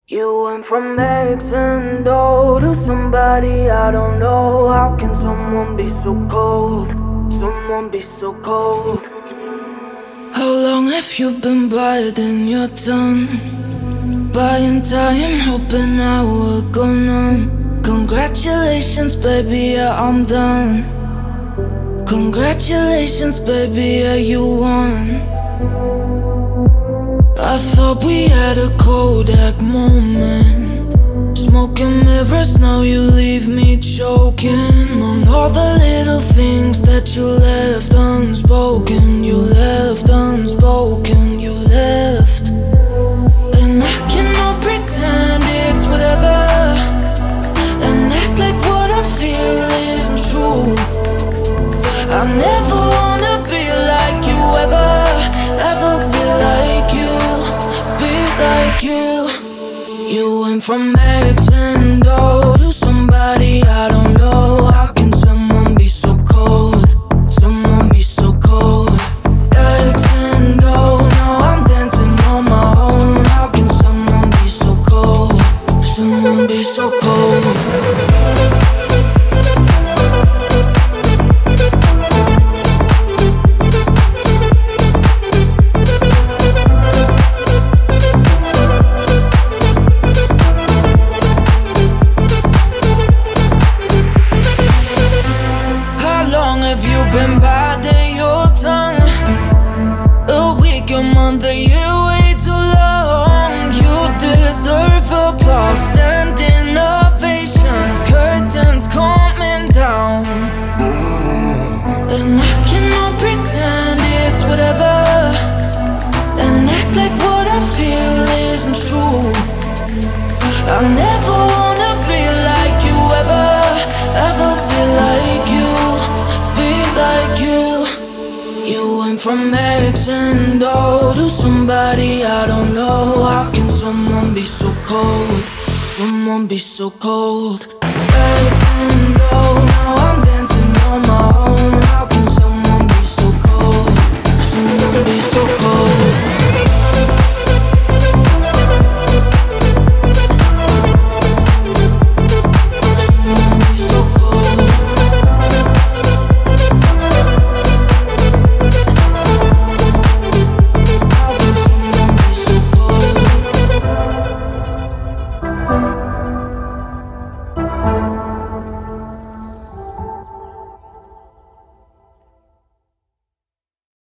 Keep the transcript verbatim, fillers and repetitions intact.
You went from X and O to somebody I don't know. How can someone be so cold? Someone be so cold. How long have you been biting your tongue? Buying time, hoping I would go numb. Congratulations, baby, yeah, I'm done. Congratulations, baby, yeah, you won. I thought we had a Kodak moment. Smoking mirrors, now you leave me choking on all the little things that you left unspoken. You left unspoken, you left. And I cannot pretend it's whatever, and act like what I feel isn't true. I never wanna be like you, ever, ever be like you, be like you. You went from X and O to somebody I don't know. How can someone be so cold? Someone be so cold. X and O, now I'm dancing on my own. How can someone be so cold? Someone be so cold. Been biting your tongue a week, a month, a year, way too long. You deserve applause, standing ovations, curtains coming down. And I cannot pretend it's whatever, and act like what I feel isn't true. I never wanna be like you, ever, ever be like you, like you. You went from X and O to somebody I don't know. How can someone be so cold? Someone be so cold. X and O, now I'm dancing on my own. How can someone be so cold? Someone be so cold.